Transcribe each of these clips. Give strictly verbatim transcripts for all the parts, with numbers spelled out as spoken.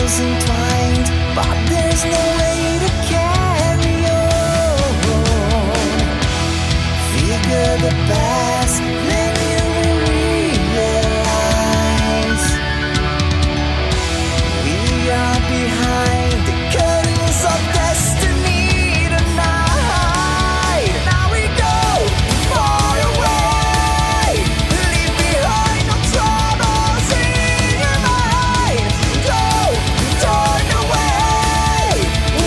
feels entwined, but there's no way to carry on. Figure the past, then you will realize we are behind the curtains of destiny tonight. Now we go far away, leave behind no troubles in your mind. Go, turn away,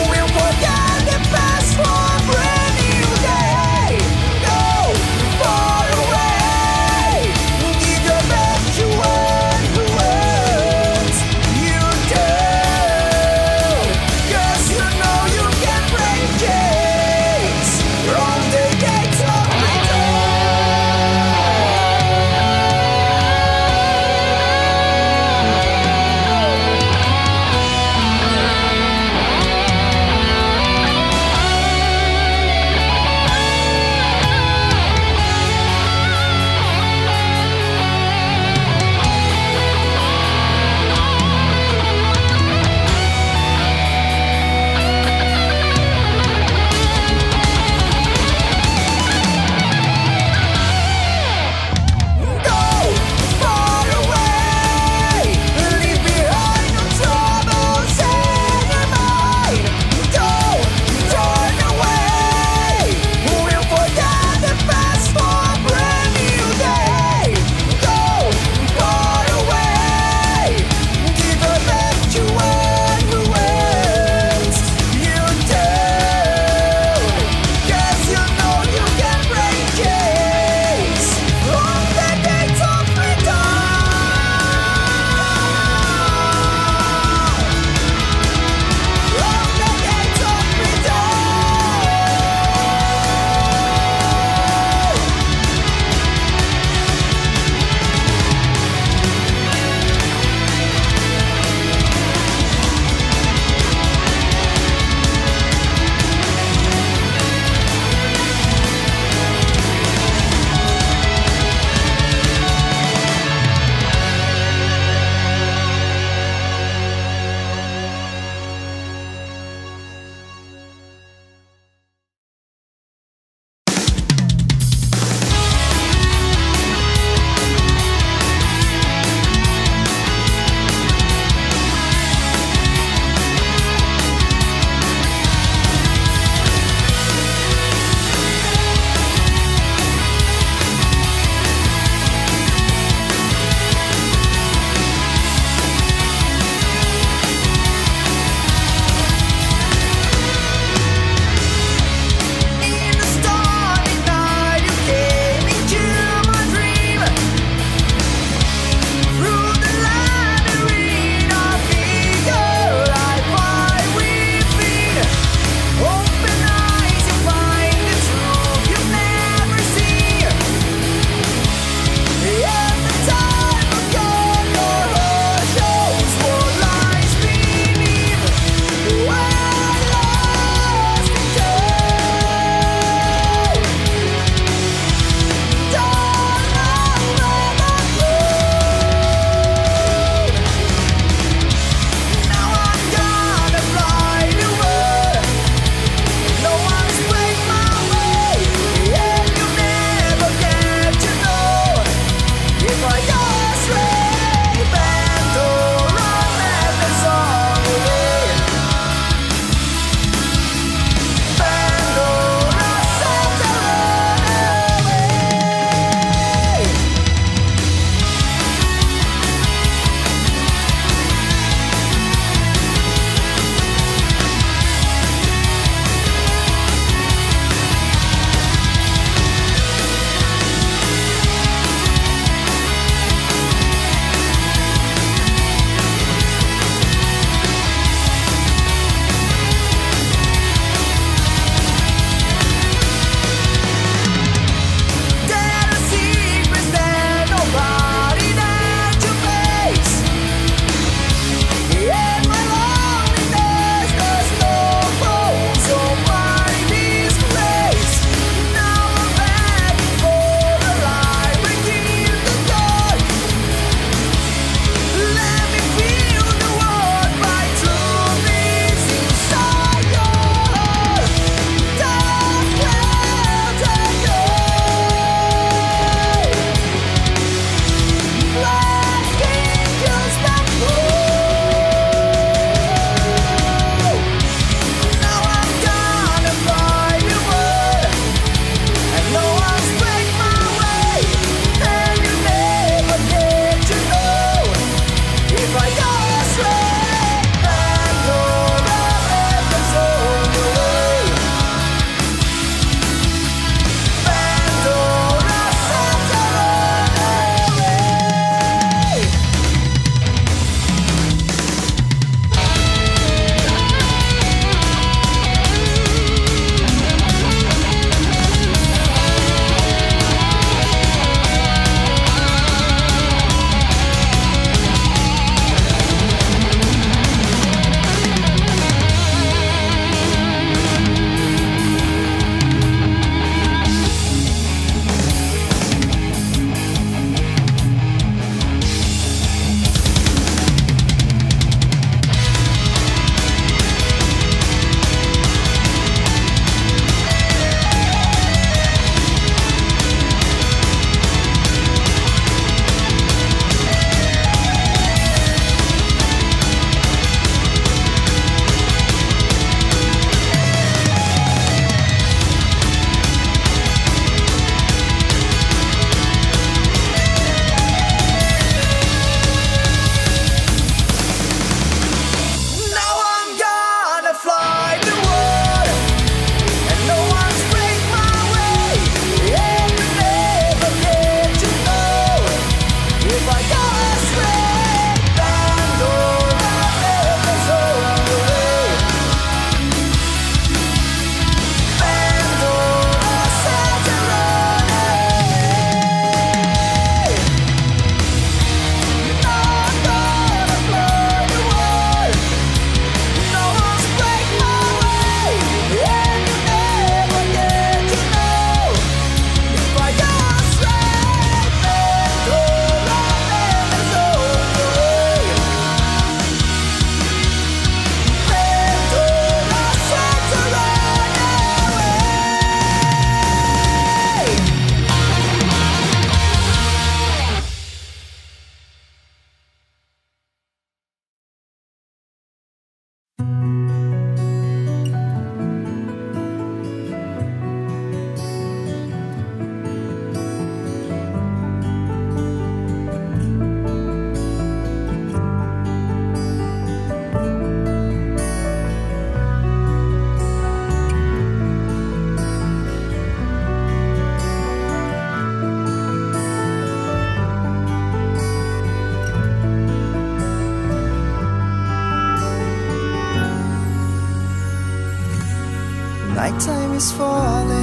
nighttime is falling.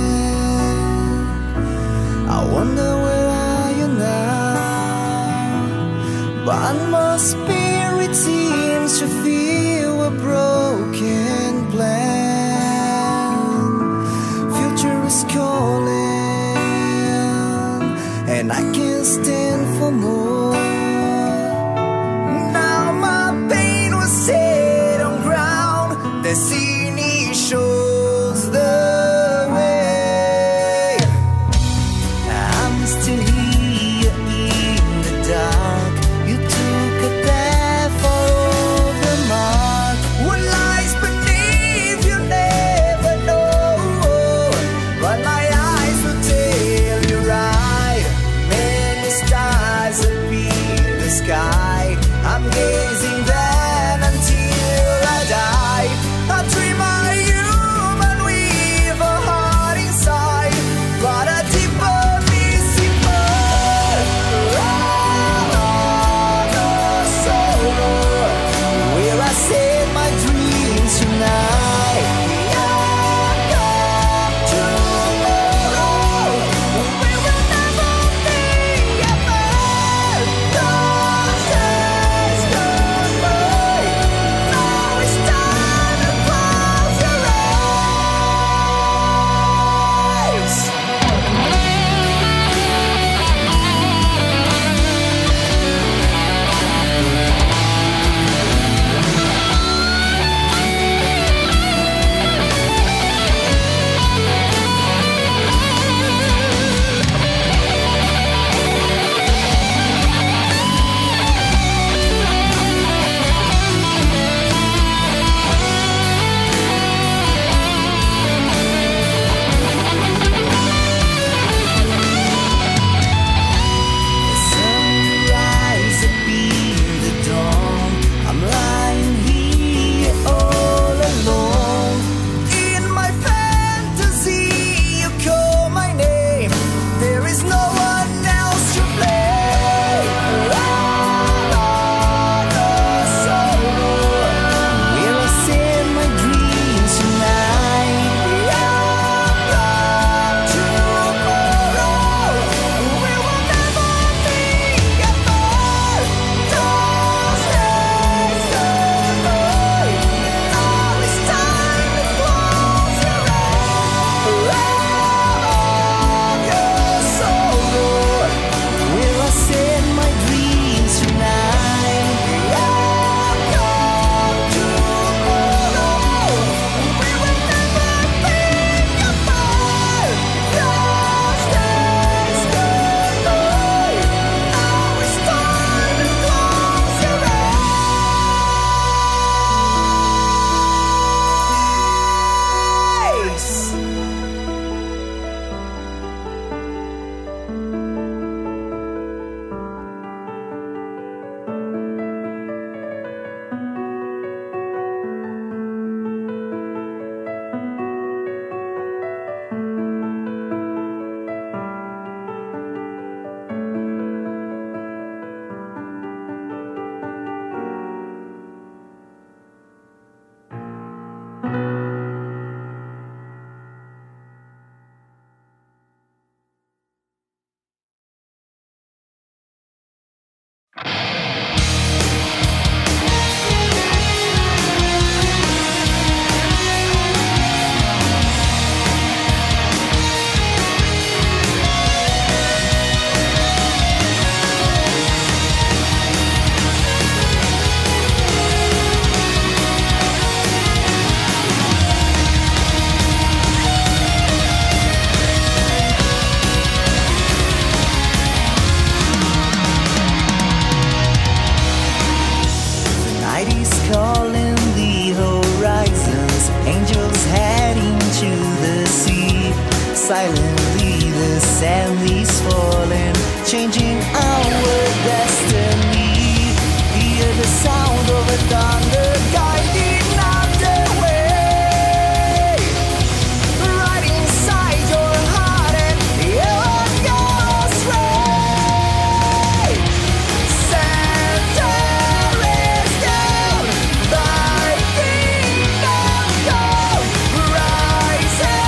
I wonder where are you now? But my spirit seems to feel a broken plan. Future is calling, and I can't stand for more. Now my pain was set on ground. The scene shows the way. I'm still here in the dark. You took a path for the mark. What lies beneath you never know, but my eyes will tell you right. Many stars appear in the sky. I'm gazing then until I die. I dream of human with a heart inside, but a deeper missing part. Oh, sorrow, where I set my dreams tonight. Tomorrow, we will never be apart. Those days gone by. Now it's time to close your eyes. Sunrise appear the dawn. I'm lying here all alone. In my fantasy, you call my name. There is no one else to blame. Oh, sorrow, where I set my dreams tonight. Tomorrow, we will never be apart. Those days gone by. Now it's time to close your eyes. Your sorrow, where I set my dreams tonight. Tomorrow, we will never be apart. Those days gone by. Now it's time to close your eyes. Night is calling the horizons, angels heading to the sea. Silently the sand is falling, changing our destiny. Hear the sound of a thunder guiding out the way. Right inside your heart and your yours ray. Center is down, thy kingdom come. Rise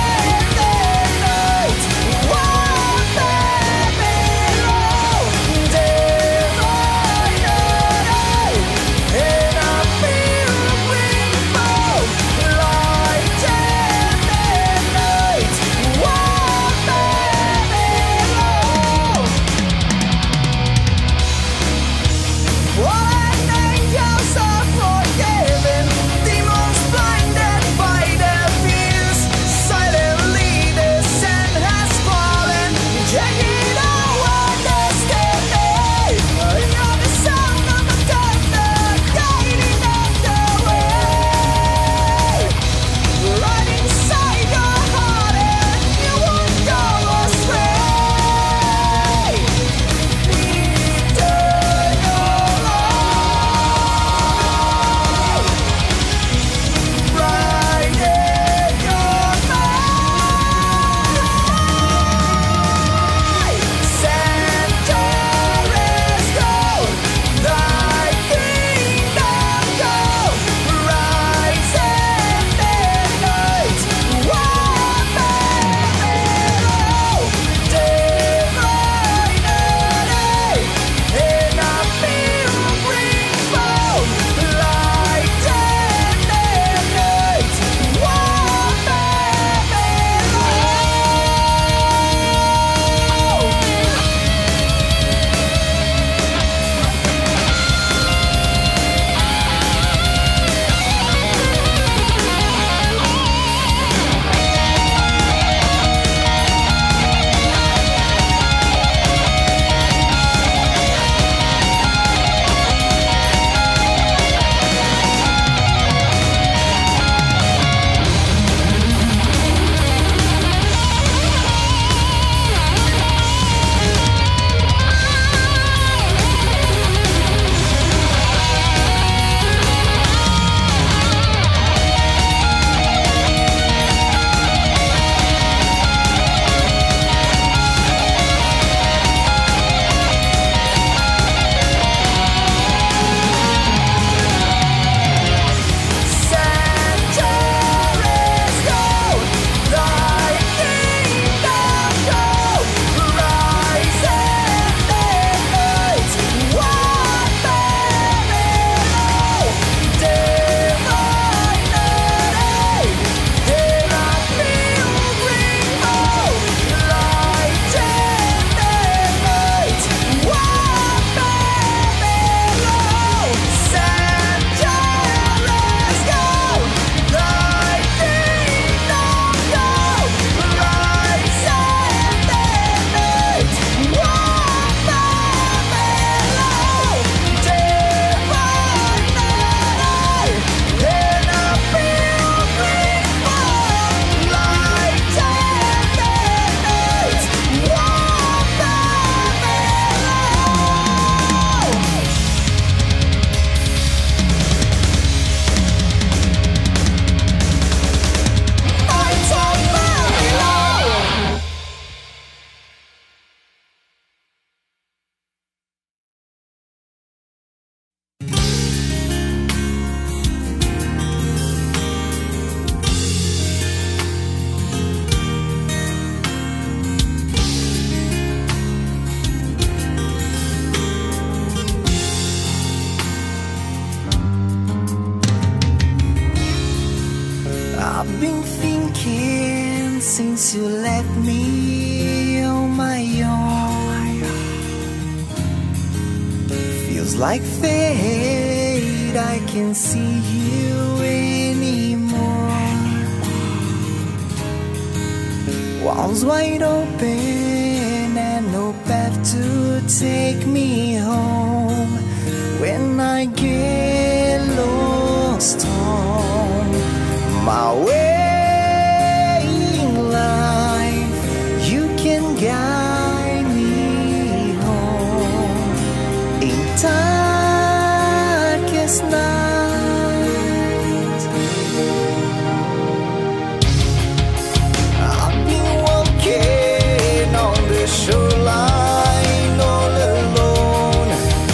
been thinking since you left me on my own. Feels like fate, I can't see you anymore. Walls wide open and no path to take me home. When I get lost on my way in life, you can guide me home in darkest night. I've been walking on the shoreline all alone.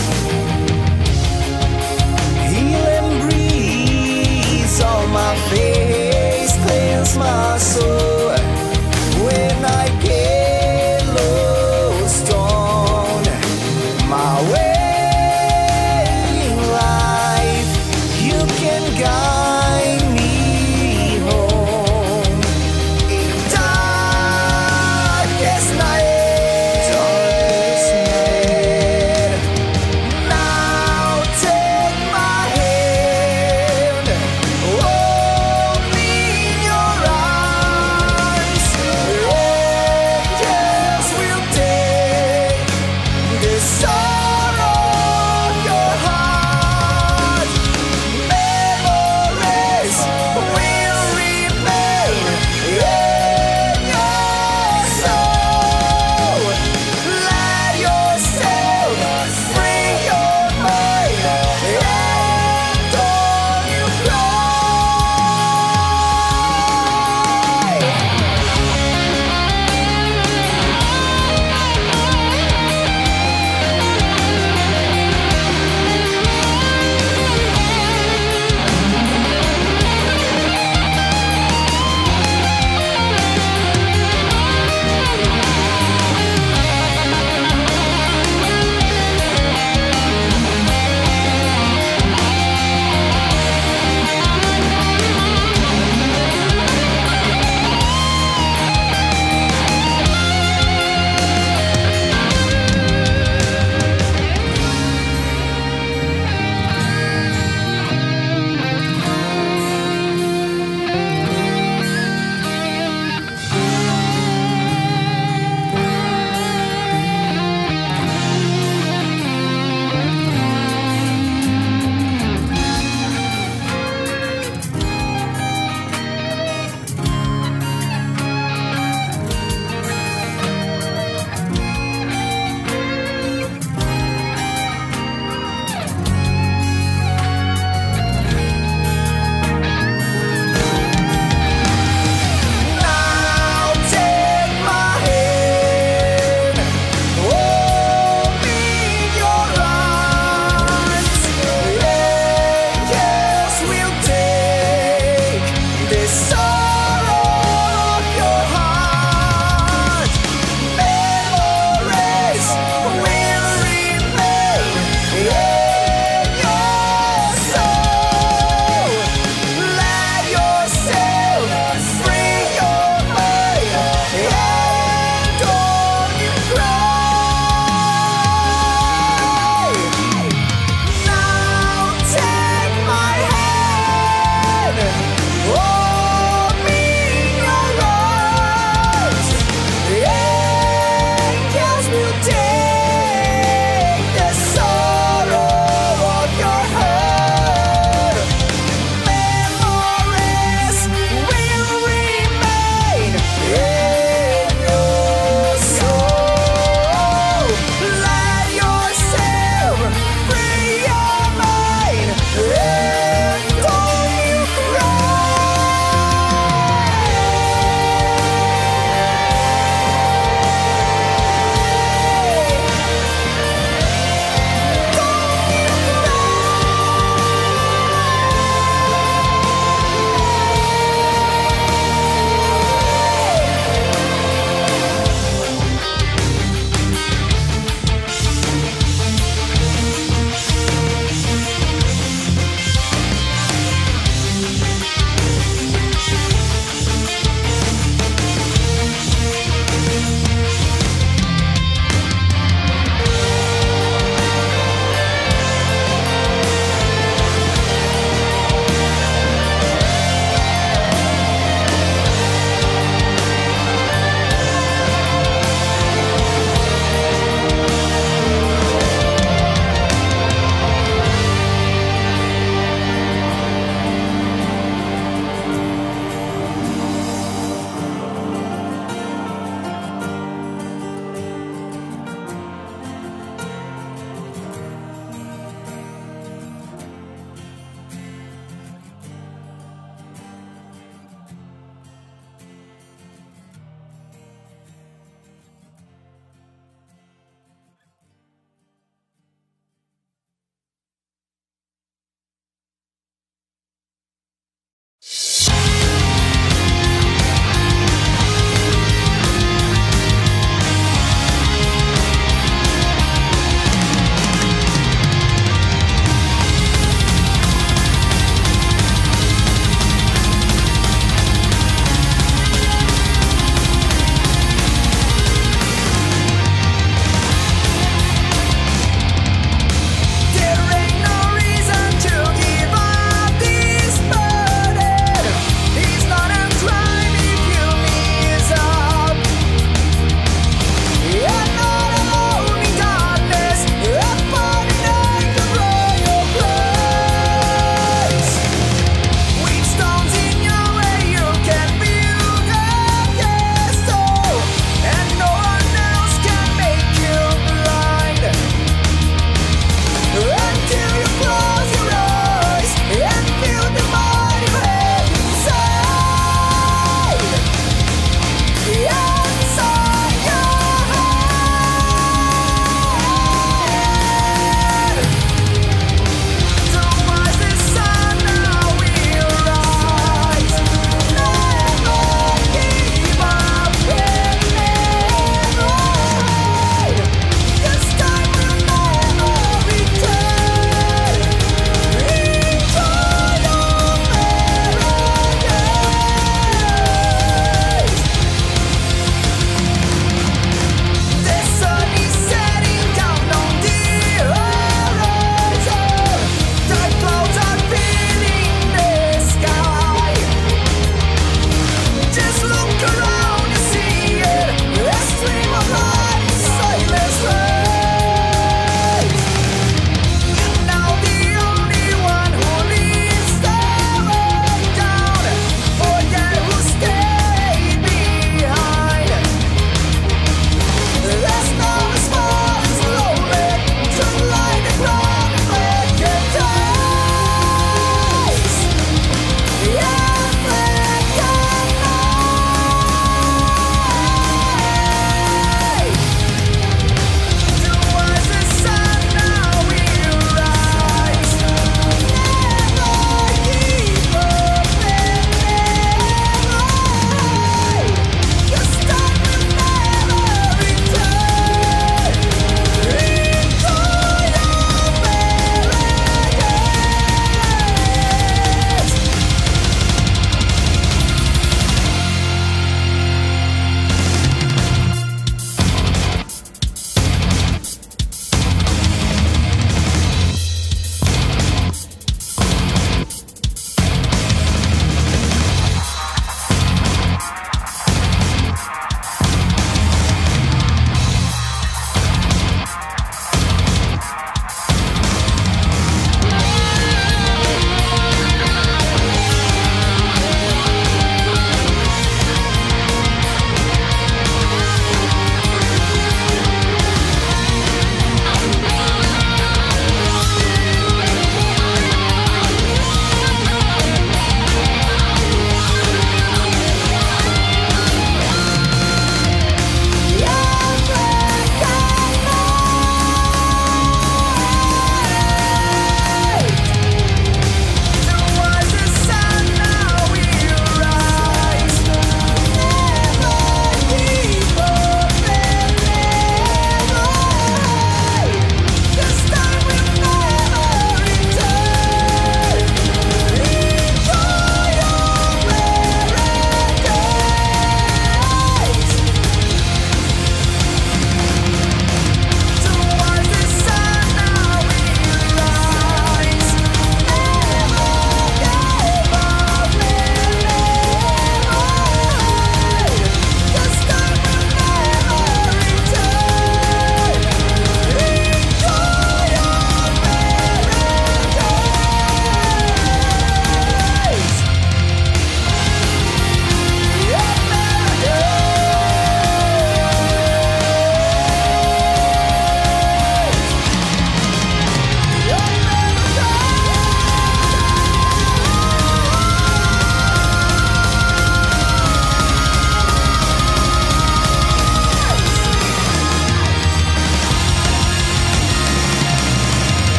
Healing breeze on my face, cleanse my soul. When I get lost on my way in life,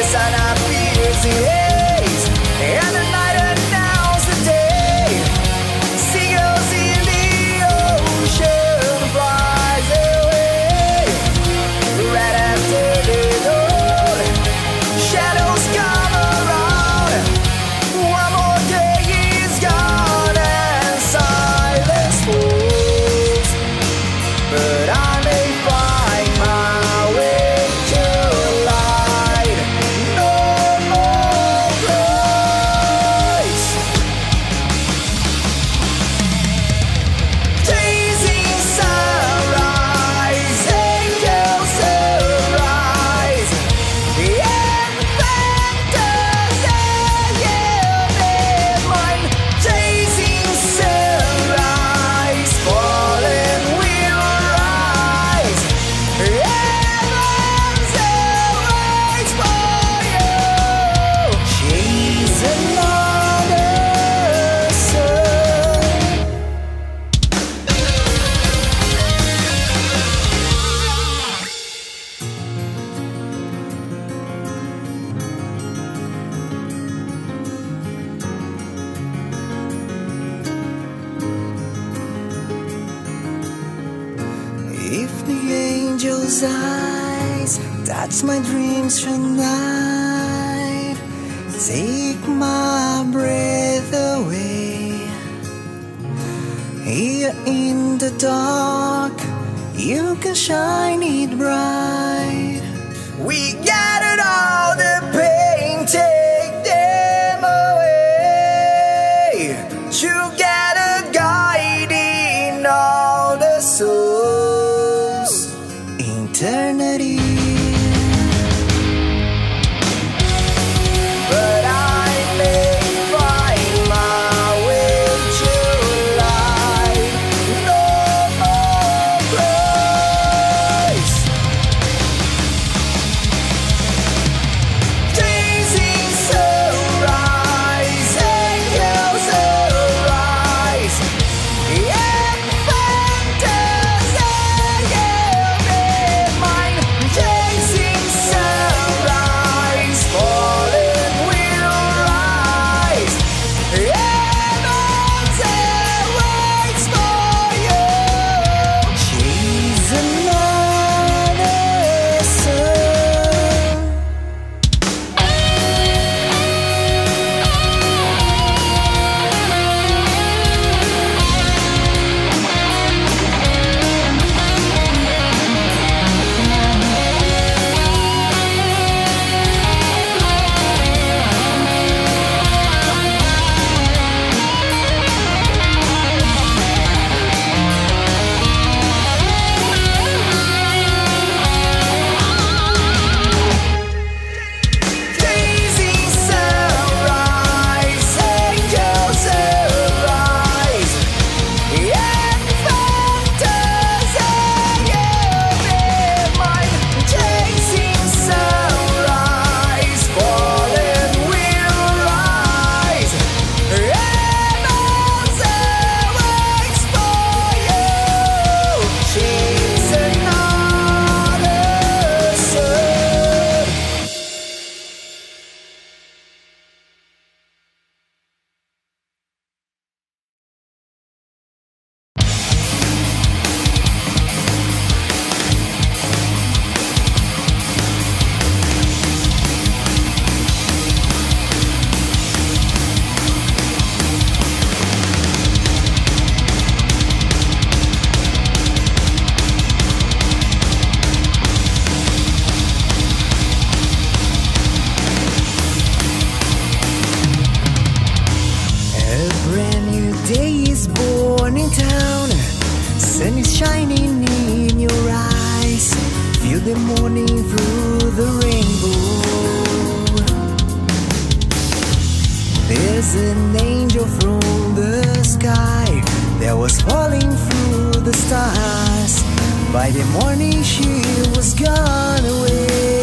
sun appears the haze, and the night announces the day. Seagulls in the ocean flies away. Right after the dawn, shadows come around. One more day is gone and silence falls. But I may find my way to light. No more place. Chasing sunrise, angels arise. And Phantasia in mind. Chasing sunrise, falling will rise. Heaven's awaits for you. She's another sun. If the angel's eyes touch my dreams tonight, take my breath away. Here in the dark, you can shine it bright. We gathered all the pain, take them away. Together guiding all the souls. Eternity. But I may find my way to light. No more place. Chasing sunrise, angels arise. And Phantasia in mind. Chasing sunrise, falling will rise. Heaven's awaits for you. She's another sun. Chasing sunrise, angels arise. And Phantasia in mind. Chasing sunrise, falling will rise. Heaven's awaits for you. She's another sun. A brand new day is born in town. Sun is shining in your eyes. Feel the morning through the rainbow. There's an angel from the sky that was falling through the stars. By the morning she was gone away.